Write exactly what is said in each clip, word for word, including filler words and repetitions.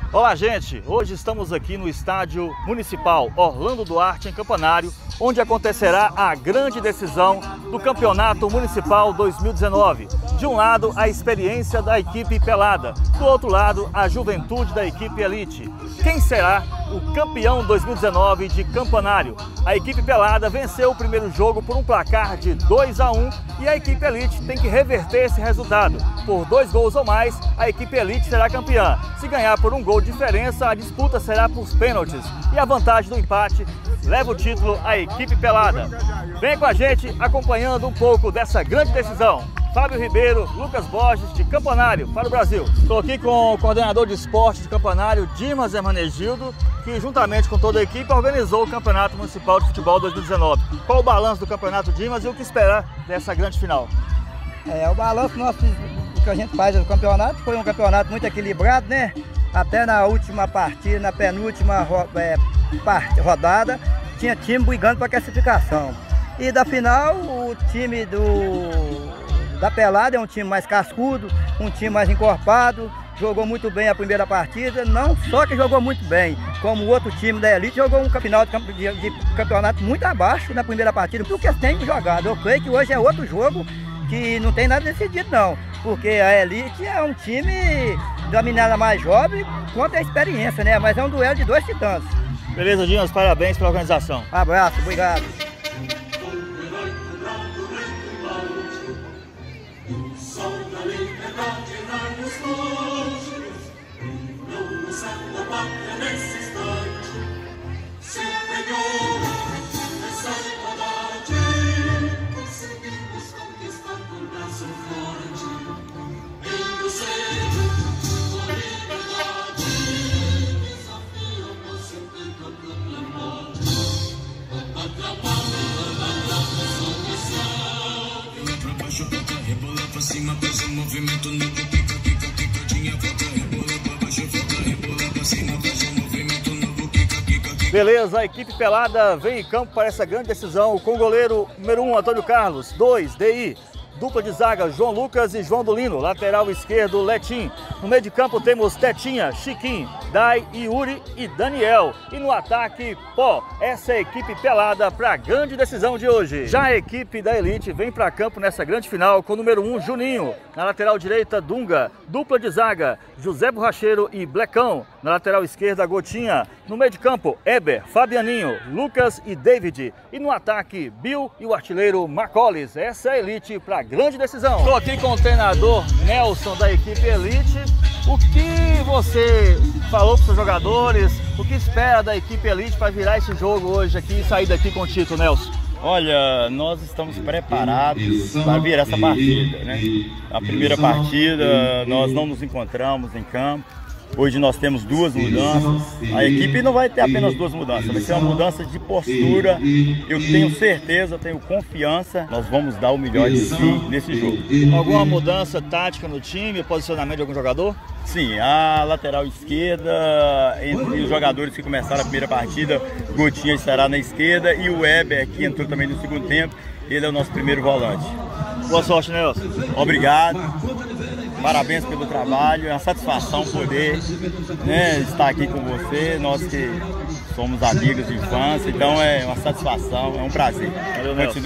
Olá, gente! Hoje estamos aqui no Estádio Municipal Orlando Duarte, em Campanário, onde acontecerá a grande decisão do Campeonato Municipal dois mil e dezenove. De um lado, a experiência da equipe pelada, do outro lado, a juventude da equipe elite. Quem será o campeão dois mil e dezenove de Campanário? A equipe pelada venceu o primeiro jogo por um placar de dois a um e a equipe elite tem que reverter esse resultado. Por dois gols ou mais, a equipe elite será campeã. Se ganhar por um gol de diferença, a disputa será por pênaltis e a vantagem do empate leva o título à equipe pelada. Vem com a gente acompanhando um pouco dessa grande decisão. Fábio Ribeiro, Lucas Borges, de Campanário, para o Brasil. Estou aqui com o coordenador de esportes de Campanário, Dimas Hermanegildo, que juntamente com toda a equipe organizou o Campeonato Municipal de Futebol dois mil e dezenove. Qual o balanço do Campeonato, Dimas, e o que esperar dessa grande final? É, o balanço nosso que a gente faz do campeonato foi um campeonato muito equilibrado, né? Até na última partida, na penúltima ro é, part rodada, tinha time brigando para classificação. E da final, o time do, da pelada é um time mais cascudo, um time mais encorpado, jogou muito bem a primeira partida, não só que jogou muito bem, como o outro time da elite jogou um final de, de, de campeonato muito abaixo na primeira partida, porque tem jogado. Eu creio que hoje é outro jogo que não tem nada decidido não, porque a elite é um time da menina mais jovem contra a experiência, né? Mas é um duelo de dois titãs. Beleza, Dimas, parabéns pela organização. Um abraço, obrigado. Beleza, a equipe pelada vem em campo para essa grande decisão com o goleiro número um, Antônio Carlos, dois, D I, dupla de zaga, João Lucas e João Dolino, lateral esquerdo, Letim. No meio de campo temos Tetinha, Chiquinho, Dai, Yuri e Daniel. E no ataque, Pó. Essa é a equipe pelada para a grande decisão de hoje. Já a equipe da elite vem para campo nessa grande final com o número um, Juninho. Na lateral direita, Dunga. Dupla de zaga, José Borracheiro e Blecão. Na lateral esquerda, Gotinha. No meio de campo, Eber, Fabianinho, Lucas e David. E no ataque, Bill e o artilheiro Macaulay. Essa é a elite para a grande decisão. Estou aqui com o treinador Nelson da equipe elite. O que você falou para os seus jogadores? O que espera da equipe elite para virar esse jogo hoje aqui e sair daqui com o título, Nelson? Olha, nós estamos preparados para virar essa partida, né? A primeira partida nós não nos encontramos em campo. Hoje nós temos duas mudanças. A equipe não vai ter apenas duas mudanças, vai ser uma mudança de postura. Eu tenho certeza, tenho confiança, nós vamos dar o melhor de si nesse jogo. Alguma mudança tática no time, posicionamento de algum jogador? Sim, a lateral esquerda, entre os jogadores que começaram a primeira partida, Gotinha estará na esquerda e o Weber, que entrou também no segundo tempo, ele é o nosso primeiro volante. Boa sorte, Nelson. Obrigado. Parabéns pelo trabalho, é uma satisfação poder, né, estar aqui com você, nós que somos amigos de infância, então é uma satisfação, é um prazer. Valeu, Nelson.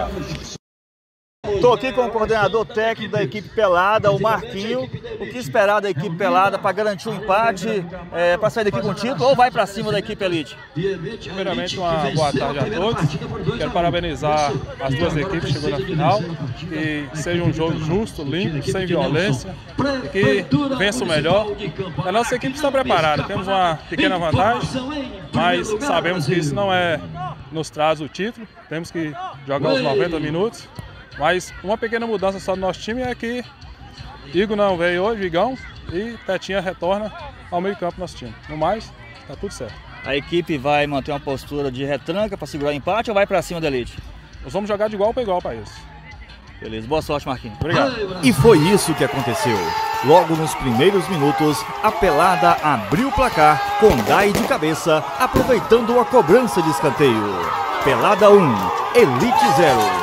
Estou aqui com o coordenador técnico da equipe pelada, o Marquinho. O que esperar da equipe pelada para garantir um empate, é, para sair daqui com o título, ou vai para cima da equipe elite? Primeiramente, uma boa tarde a todos. Quero parabenizar as duas equipes que chegou na final. Que seja um jogo justo, limpo, sem violência e que vença o melhor. A nossa equipe está preparada, temos uma pequena vantagem, mas sabemos que isso não é nos traz o título. Temos que jogar os noventa minutos. Mas uma pequena mudança só no nosso time é que Igor não veio hoje, Igão, e Tetinha retorna ao meio campo do nosso time. No mais, tá tudo certo. A equipe vai manter uma postura de retranca para segurar o empate ou vai para cima da elite? Nós vamos jogar de igual para igual para isso. Beleza, boa sorte, Marquinhos. Obrigado. E foi isso que aconteceu. Logo nos primeiros minutos, a pelada abriu o placar com Dai de cabeça, aproveitando a cobrança de escanteio. Pelada um, Elite zero.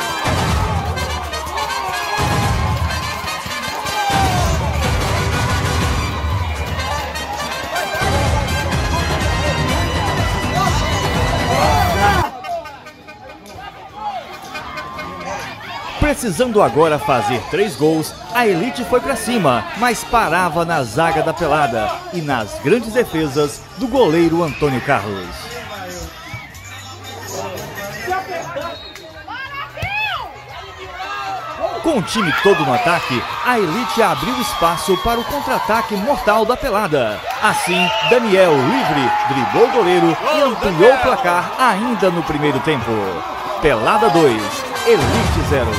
Precisando agora fazer três gols, a Elite foi pra cima, mas parava na zaga da Pelada e nas grandes defesas do goleiro Antônio Carlos. Com o time todo no ataque, a Elite abriu espaço para o contra-ataque mortal da Pelada. Assim, Daniel, livre, driblou o goleiro e ampliou o placar ainda no primeiro tempo. Pelada dois, Elite zero.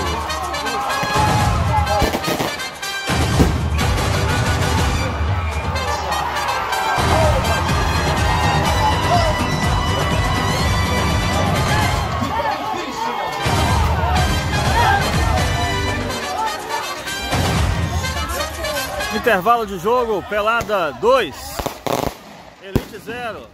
Intervalo de jogo, Pelada dois, Elite zero.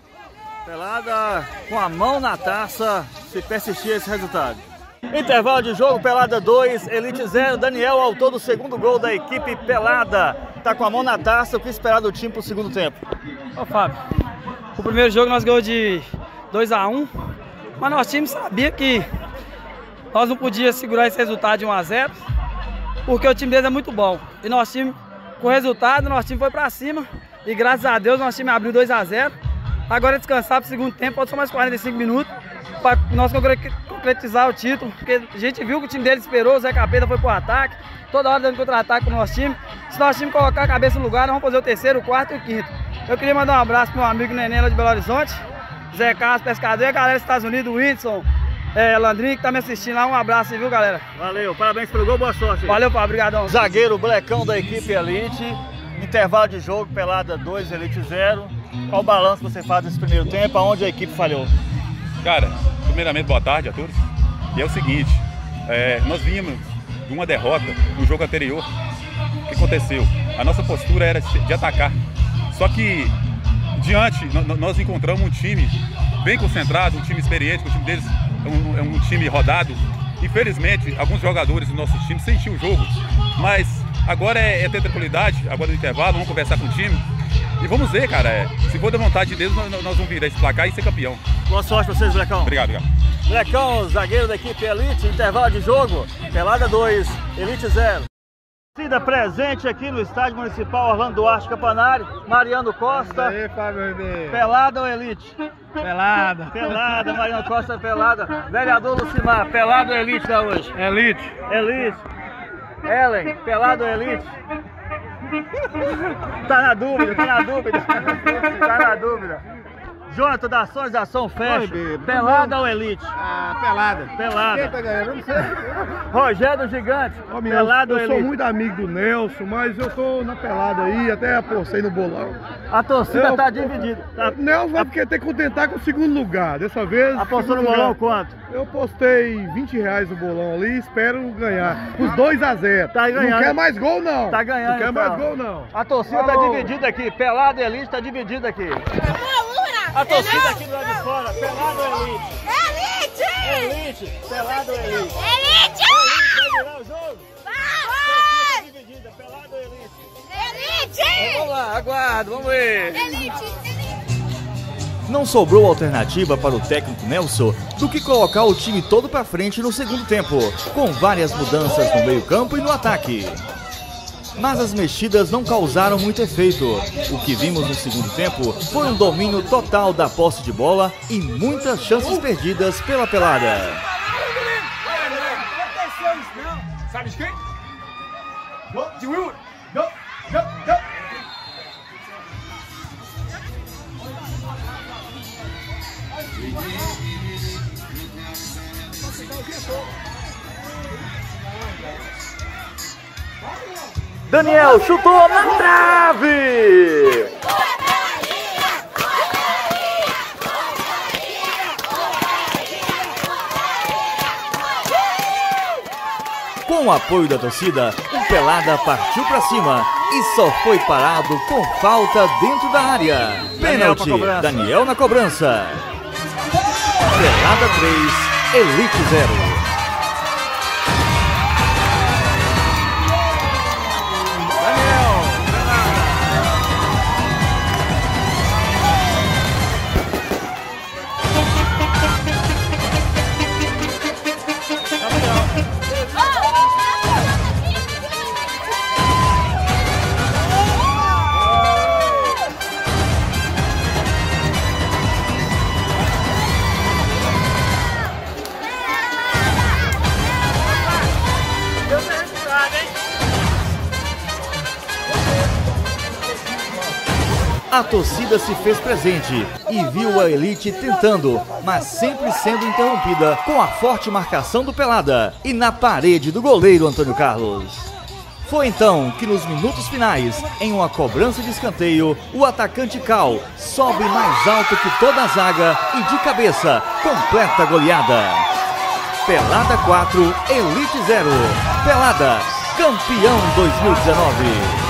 Pelada com a mão na taça, se persistir esse resultado. Intervalo de jogo, Pelada dois, Elite zero. Daniel, autor do segundo gol da equipe Pelada, tá com a mão na taça. O que esperar do time pro segundo tempo? Ô Fábio, o primeiro jogo nós ganhamos de dois a um, mas nosso time sabia que nós não podíamos segurar esse resultado de um a zero, porque o time deles é muito bom. E nosso time, com o resultado, nosso time foi pra cima e graças a Deus nosso time abriu dois a zero. Agora é descansar pro segundo tempo, pode ser mais quarenta e cinco minutos para nós concretizar o título, porque a gente viu que o time dele esperou, o Zé Capeta foi pro ataque, toda hora dando contra-ataque pro nosso time. Se nosso time colocar a cabeça no lugar, nós vamos fazer o terceiro, o quarto e o quinto. Eu queria mandar um abraço pro meu amigo Neném lá de Belo Horizonte, Zé Carlos Pescador, e a galera dos Estados Unidos, o Whindersson, É, Landrinho, que tá me assistindo lá, um abraço aí, viu, galera? Valeu, parabéns pelo gol, boa sorte. Valeu, Fábio, obrigadão. Zagueiro Blecão da equipe Elite, intervalo de jogo, Pelada dois, Elite zero. Qual o balanço que você faz nesse primeiro tempo, aonde a equipe falhou? Cara, primeiramente, boa tarde a todos. E é o seguinte, é, nós vimos de uma derrota no jogo anterior. O que aconteceu? A nossa postura era de atacar. Só que, diante, nós encontramos um time bem concentrado, um time experiente, o time deles é um, é um time rodado. Infelizmente, alguns jogadores do nosso time sentiram o jogo, mas agora é, é ter tranquilidade, agora no intervalo, vamos conversar com o time e vamos ver, cara, é, se for da vontade de Deus, nós, nós vamos virar esse placar e ser campeão. Boa sorte pra vocês, Blecão. Obrigado, obrigado. Blecão, zagueiro da equipe Elite, intervalo de jogo, Pelada dois, Elite zero. Torcida presente aqui no Estádio Municipal Orlando Duarte Campanário, Mariano Costa. E aí, Fábio Ribeiro? Pelada ou Elite? Pelada. Pelada, Mariano Costa pelada. Vereador Lucimar, pelada ou Elite da hoje? Elite. Elite. Ellen, pelada ou Elite? Tá na dúvida, tá na dúvida. Tá na dúvida. Jonathan da Ações da Ação Fecha, pelada ou Elite? Ah, pelada. Pelada. Quem tá ganhando? Eu não sei. Rogério Gigante, Ô, meu, pelada eu ou sou Elite? muito amigo do Nelson, mas eu tô na pelada aí, até apostei no bolão. A torcida Eu- tá dividida. Tá... O Nelson vai ter que contentar com o segundo lugar. Dessa vez. Apostou no segundo bolão lugar. quanto? Eu postei vinte reais no bolão ali, espero ganhar. Os dois a zero. Tá ganhando. Não quer mais gol, não. Tá ganhando, Não quer então. mais gol, não. A torcida tá Alô. dividida aqui, pelada e Elite tá dividida aqui. A torcida aqui do lado de fora, pelada ou Elite? Elite! Elite, pelada ou Elite? Elite! Elite, vai virar o jogo? Vai! Torcida dividida, pelada ou Elite? Elite! Vamos lá, aguardo, vamos ver. Elite! Não sobrou alternativa para o técnico Nelson do que colocar o time todo para frente no segundo tempo, com várias mudanças no meio-campo e no ataque. Mas as mexidas não causaram muito efeito. O que vimos no segundo tempo foi um domínio total da posse de bola e muitas chances perdidas pela Pelada. Sabe de quem? De Will. Daniel chutou na trave! Com o apoio da torcida, o Pelada partiu para cima e só foi parado com falta dentro da área. Daniel pra Pênalti, cobrança. Daniel na cobrança. Pelada três, Elite zero. A torcida se fez presente e viu a Elite tentando, mas sempre sendo interrompida com a forte marcação do Pelada e na parede do goleiro Antônio Carlos. Foi então que nos minutos finais, em uma cobrança de escanteio, o atacante Cal sobe mais alto que toda a zaga e de cabeça completa a goleada. Pelada quatro, Elite zero. Pelada, campeão dois mil e dezenove.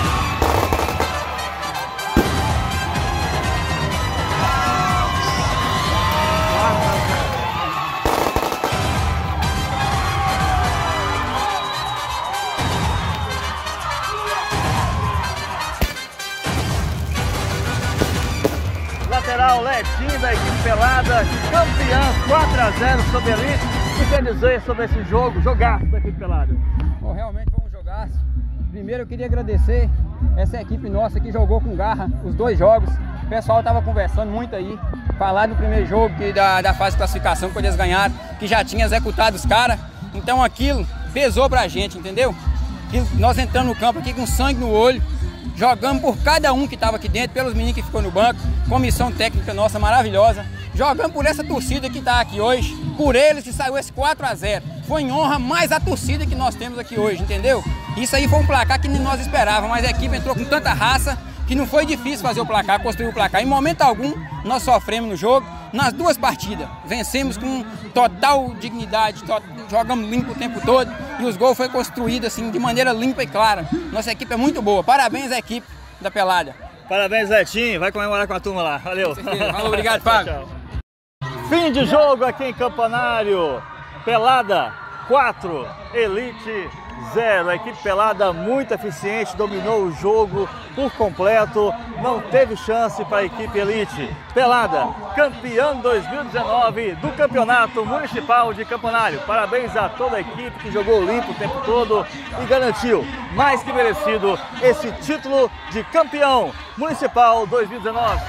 Lateral Letinho da equipe Pelada, campeã quatro a zero sobre a Elite. O que quer dizer sobre esse jogo, jogaço da equipe Pelada? Bom, realmente foi um jogaço. Primeiro eu queria agradecer essa equipe nossa que jogou com garra os dois jogos. O pessoal estava conversando muito aí, falar no primeiro jogo que da, da fase de classificação que eles ganharam, que já tinha executado os caras. Então aquilo pesou pra gente, entendeu? Que nós entramos no campo aqui com sangue no olho, jogamos por cada um que estava aqui dentro, pelos meninos que ficou no banco, comissão técnica nossa maravilhosa, jogamos por essa torcida que está aqui hoje, por eles que saiu esse quatro a zero. Foi em honra mais a torcida que nós temos aqui hoje, entendeu? Isso aí foi um placar que nem nós esperávamos, mas a equipe entrou com tanta raça que não foi difícil fazer o placar, construir o placar. Em momento algum, nós sofremos no jogo, nas duas partidas. Vencemos com total dignidade, to jogamos limpo o tempo todo e os gols foram construídos assim, de maneira limpa e clara. Nossa equipe é muito boa. Parabéns à equipe da Pelada. Parabéns, Letinho. Vai comemorar com a turma lá. Valeu. Valeu, obrigado, Fábio. Tchau, tchau. Fim de jogo aqui em Campanário. Pelada quatro, Elite zero. A equipe Pelada muito eficiente, dominou o jogo por completo, não teve chance para a equipe Elite. Pelada, campeão dois mil e dezenove do Campeonato Municipal de Campanário. Parabéns a toda a equipe que jogou limpo o tempo todo e garantiu, mais que merecido, esse título de campeão municipal dois mil e dezenove.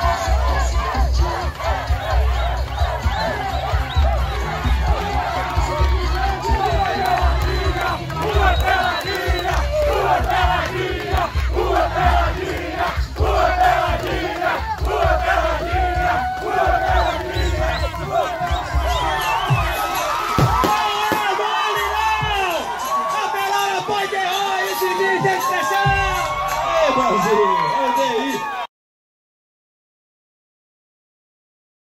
Brasil!